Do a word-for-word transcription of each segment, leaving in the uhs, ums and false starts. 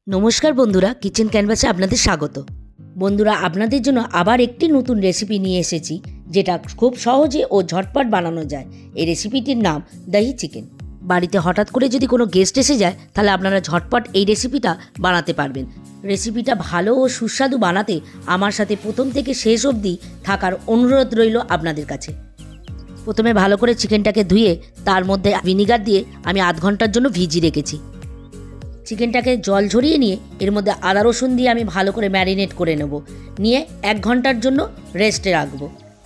नमस्कार बंधुरा किचेन कैनभासे आपनादेर स्वागत। बंधुरा आपनादेर जोन्नो आबार एकटी नतून रेसिपि निये एसेछि जेटा खूब सहजे और झटपट बानानो जाय। এই রেসিপিটির নাম দহি চিকেন। বাড়িতে হঠাৎ করে যদি কোনো গেস্ট এসে যায় তাহলে আপনারা ঝটপট এই রেসিপিটা বানাতে পারবেন। রেসিপিটা ভালো ও সুস্বাদু বানাতে আমার সাথে প্রথম থেকে শেষ অবধি থাকার অনুরোধ রইল আপনাদের কাছে। প্রথমে ভালো করে চিকেনটাকে ধুয়ে তার মধ্যে ভিনিগার দিয়ে আমি আধ ঘন্টার জন্য ভিজিয়ে রেখেছি। চিকেনটাকে জল ঝরিয়ে নিয়ে এর মধ্যে আদা রসুন দিয়ে আমি ভালো করে ম্যারিনেট করে নেব, নিয়ে এক ঘন্টার জন্য রেস্টে রাখবো।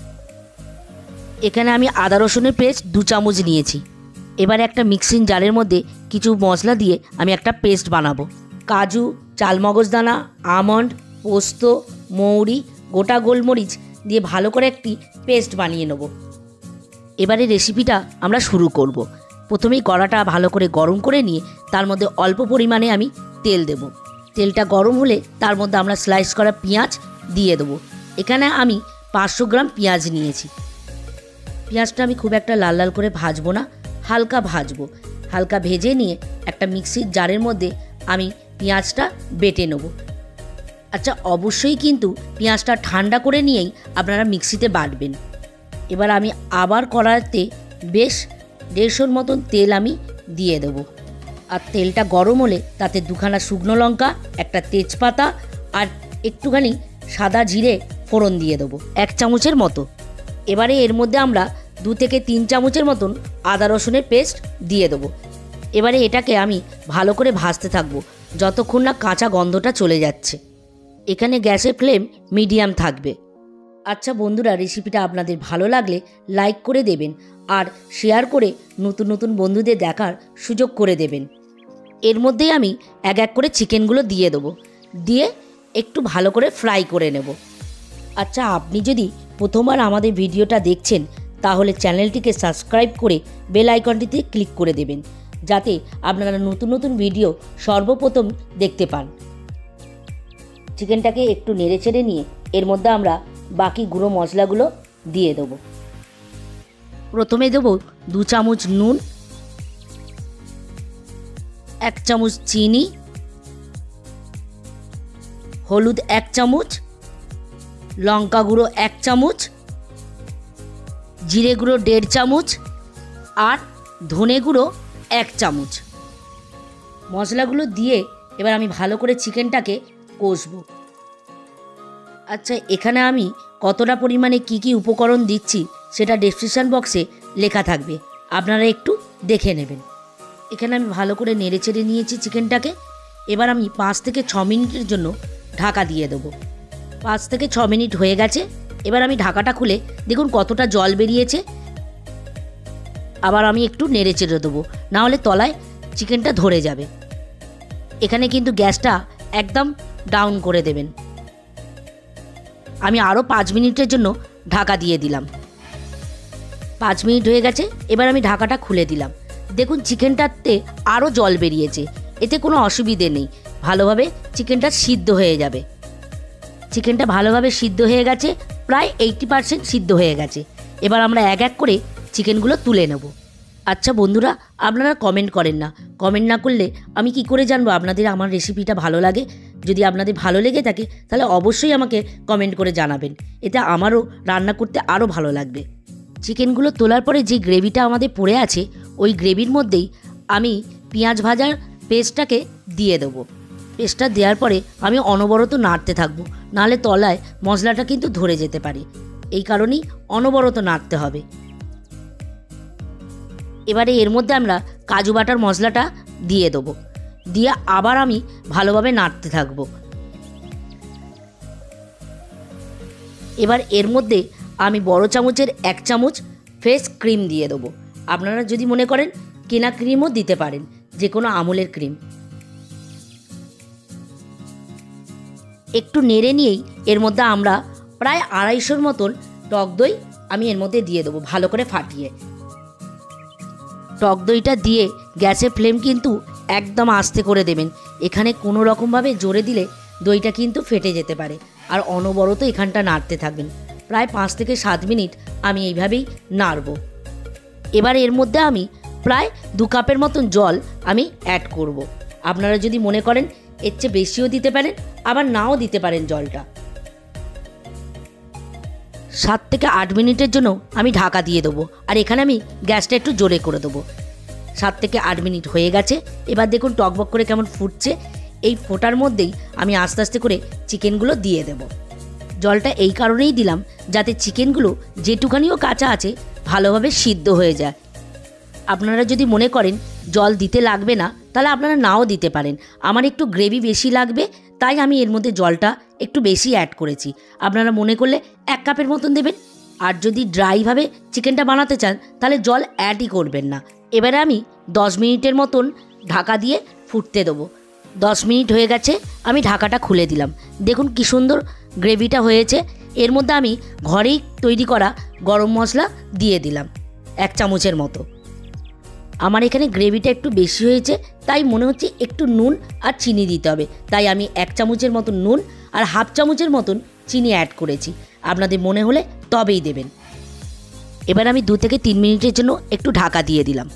এখানে আমি আদা রসুনের পেস্ট দু চামচ নিয়েছি। এবারে একটা মিক্সিং জারের মধ্যে কিছু মশলা দিয়ে আমি একটা পেস্ট বানাবো। কাজু, চালমগজদানা, আমন্ড, পোস্ত, মৌরি, গোটা গোলমরিচ দিয়ে ভালো করে একটি পেস্ট বানিয়ে নেব। এবারে রেসিপিটা আমরা শুরু করব। প্রথমেই কড়াটা ভালো করে গরম করে নিয়ে তার মধ্যে অল্প পরিমাণে আমি তেল দেব। তেলটা গরম হলে তার মধ্যে আমরা স্লাইস করা পেঁয়াজ দিয়ে দেবো। এখানে আমি পাঁচশো গ্রাম পেঁয়াজ নিয়েছি। পেঁয়াজটা আমি খুব একটা লাল লাল করে ভাজবো না, হালকা ভাজবো। হালকা ভেজে নিয়ে একটা মিক্সির জারের মধ্যে আমি পেঁয়াজটা বেটে নেব। আচ্ছা, অবশ্যই কিন্তু পেঁয়াজটা ঠান্ডা করে নিয়েই আপনারা মিক্সিতে বাটবেন। এবার আমি আবার কড়াইতে বেশ দেড়শোর মতন তেল আমি দিয়ে দেবো। আর তেলটা গরম হলে তাতে দুখানা শুকনো লঙ্কা, একটা তেজপাতা আর একটুখানি সাদা জিরে ফোড়ন দিয়ে দেবো এক চামচের মতো। এবারে এর মধ্যে আমরা দু থেকে তিন চামচের মতন আদা রসুনের পেস্ট দিয়ে দেবো। এবারে এটাকে আমি ভালো করে ভাজতে থাকবো যতক্ষণ না কাঁচা গন্ধটা চলে যাচ্ছে। এখানে গ্যাসের ফ্লেম মিডিয়াম থাকবে। আচ্ছা বন্ধুরা, রেসিপিটা আপনাদের ভালো লাগলে লাইক করে দেবেন আর শেয়ার করে নতুন নতুন বন্ধুদের দেখার সুযোগ করে দেবেন। এর মধ্যেই আমি এক এক করে চিকেনগুলো দিয়ে দেবো, দিয়ে একটু ভালো করে ফ্রাই করে নেব। আচ্ছা, আপনি যদি প্রথমবার আমাদের ভিডিওটা দেখছেন তাহলে চ্যানেলটিকে সাবস্ক্রাইব করে বেল আইকনটিতে ক্লিক করে দেবেন, যাতে আপনারা নতুন নতুন ভিডিও সর্বপ্রথম দেখতে পান। চিকেনটাকে একটু নেড়ে চেড়ে নিয়ে এর মধ্যে আমরা বাকি গুঁড়ো মশলাগুলো দিয়ে দেবো। প্রথমে দেবো দু চামচ নুন, এক চামচ চিনি, হলুদ এক চামচ, লঙ্কা গুঁড়ো এক চামচ, জিরে গুঁড়ো দেড় চামচ আর ধনে গুঁড়ো এক চামচ। মশলাগুলো দিয়ে এবার আমি ভালো করে চিকেনটাকে কষবো। আচ্ছা, এখানে আমি কতটা পরিমাণে কি কি উপকরণ দিচ্ছি সেটা ডেসক্রিপশন বক্সে লেখা থাকবে, আপনারা একটু দেখে নেবেন। এখানে আমি ভালো করে নেড়ে চেড়ে নিয়েছি চিকেনটাকে। এবার আমি পাঁচ থেকে ছ মিনিটের জন্য ঢাকা দিয়ে দেবো। পাঁচ থেকে ছ মিনিট হয়ে গেছে। এবার আমি ঢাকাটা খুলে দেখুন কতটা জল বেরিয়েছে। আবার আমি একটু নেড়ে চেড়ে দেবো, নাহলে তলায় চিকেনটা ধরে যাবে। এখানে কিন্তু গ্যাসটা একদম ডাউন করে দেবেন। আমি আরও পাঁচ মিনিটের জন্য ঢাকা দিয়ে দিলাম। পাঁচ মিনিট হয়ে গেছে। এবার আমি ঢাকাটা খুলে দিলাম। দেখুন চিকেনটাতে আরও জল বেরিয়েছে। এতে কোনো অসুবিধে নেই, ভালোভাবে চিকেনটা সিদ্ধ হয়ে যাবে। চিকেনটা ভালোভাবে সিদ্ধ হয়ে গেছে, প্রায় এইটটি পারসেন্ট সিদ্ধ হয়ে গেছে। এবার আমরা এক এক করে চিকেনগুলো তুলে নেব। আচ্ছা বন্ধুরা, আপনারা কমেন্ট করেন না। কমেন্ট না করলে আমি কি করে জানবো আপনাদের আমার রেসিপিটা ভালো লাগে? যদি আপনাদের ভালো লেগে থাকে তাহলে অবশ্যই আমাকে কমেন্ট করে জানাবেন, এতে আমারও রান্না করতে আরও ভালো লাগবে। চিকেনগুলো তোলার পরে যে গ্রেভিটা আমাদের পড়ে আছে ওই গ্রেভির মধ্যেই আমি পেঁয়াজ ভাজার পেস্টটাকে দিয়ে দেবো। পেস্টটা দেওয়ার পরে আমি অনবরত নাড়তে থাকবো, নাহলে তলায় মশলাটা কিন্তু ধরে যেতে পারে। এই কারণেই অনবরত নাড়তে হবে। এবারে এর মধ্যে আমরা কাজু বাটার মশলাটা দিয়ে দেবো, দিয়ে আবার আমি ভালোভাবে নাড়তে থাকবো। এবার এর মধ্যে আমি বড় চামচের এক চামচ ফ্রেশ ক্রিম দিয়ে দেবো। আপনারা যদি মনে করেন কেনা ক্রিমও দিতে পারেন, যে কোনো আমুলের ক্রিম। একটু নেড়ে নিয়েই এর মধ্যে আমরা প্রায় আড়াইশোর মতন টক দই আমি এর মধ্যে দিয়ে দেবো ভালো করে ফাটিয়ে। টক দইটা দিয়ে গ্যাসের ফ্লেম কিন্তু একদম আস্তে করে দেবেন। এখানে কোনো রকমভাবে জোরে দিলে দইটা কিন্তু ফেটে যেতে পারে। আর অনবরত এখানটা নাড়তে থাকবেন। প্রায় পাঁচ থেকে সাত মিনিট আমি এইভাবেই নাড়ব। এবার এর মধ্যে আমি প্রায় দু কাপের মতন জল আমি অ্যাড করব। আপনারা যদি মনে করেন এর চেয়ে বেশিও দিতে পারেন, আবার নাও দিতে পারেন জলটা। সাত থেকে আট মিনিটের জন্য আমি ঢাকা দিয়ে দেবো, আর এখানে আমি গ্যাসটা একটু জোরে করে দেবো। সাত থেকে আট মিনিট হয়ে গেছে। এবার দেখুন টকবক করে কেমন ফুটছে। এই ফোটার মধ্যেই আমি আস্তে আস্তে করে চিকেনগুলো দিয়ে দেব। জলটা এই কারণেই দিলাম যাতে চিকেনগুলো যেটুখানিও কাঁচা আছে ভালোভাবে সিদ্ধ হয়ে যায়। আপনারা যদি মনে করেন জল দিতে লাগবে না, তাহলে আপনারা নাও দিতে পারেন। আমার একটু গ্রেভি বেশি লাগবে, তাই আমি এর মধ্যে জলটা একটু বেশি অ্যাড করেছি। আপনারা মনে করলে এক কাপের মতন দেবেন। আর যদি ড্রাইভাবে চিকেনটা বানাতে চান তাহলে জল অ্যাডই করবেন না। এবারে আমি দশ মিনিটের মতন ঢাকা দিয়ে ফুটতে দেবো। দশ মিনিট হয়ে গেছে, আমি ঢাকাটা খুলে দিলাম। দেখুন কি সুন্দর গ্রেভিটা হয়েছে। এর মধ্যে আমি ঘরেই তৈরি করা গরম মশলা দিয়ে দিলাম এক চামচের মতো। আমার এখানে গ্রেভিটা একটু বেশি হয়েছে, তাই মনে হচ্ছে একটু নুন আর চিনি দিতে হবে, তাই আমি এক চামচের মতন নুন আর হাফ চামচের মতন চিনি অ্যাড করেছি। আপনাদের মনে হলে তবেই দেবেন। এবার আমি দু থেকে তিন মিনিটের জন্য একটু ঢাকা দিয়ে দিলাম।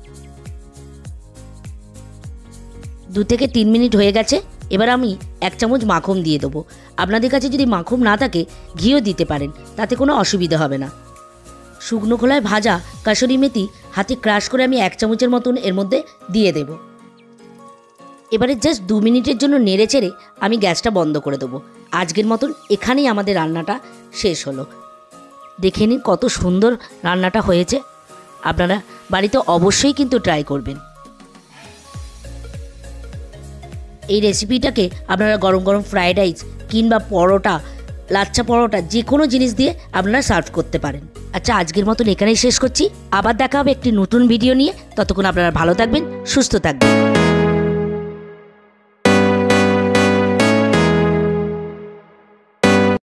দু থেকে তিন মিনিট হয়ে গেছে। এবার আমি এক চামচ মাখন দিয়ে দেবো। আপনাদের কাছে যদি মাখন না থাকে ঘিও দিতে পারেন, তাতে কোনো অসুবিধা হবে না। শুকনো খোলায় ভাজা কাসুরি মেথি হাতে ক্রাশ করে আমি এক চামচের মতন এর মধ্যে দিয়ে দেব। এবারে জাস্ট দু মিনিটের জন্য নেড়ে চেড়ে আমি গ্যাসটা বন্ধ করে দেবো। আজকের মতন এখানেই আমাদের রান্নাটা শেষ হলো। দেখে নিন কত সুন্দর রান্নাটা হয়েছে। আপনারা বাড়িতে অবশ্যই কিন্তু ট্রাই করবেন। এই রেসিপিটাকে আপনারা গরম গরম ফ্রায়েড রাইস কিংবা পরোটা, লাচ্ছা পরোটা, যে কোনো জিনিস দিয়ে আপনারা সার্ভ করতে পারেন। আচ্ছা, আজকের মতন এখানেই শেষ করছি। আবার দেখা হবে একটি নতুন ভিডিও নিয়ে। ততক্ষণ আপনারা ভালো থাকবেন, সুস্থ থাকবেন।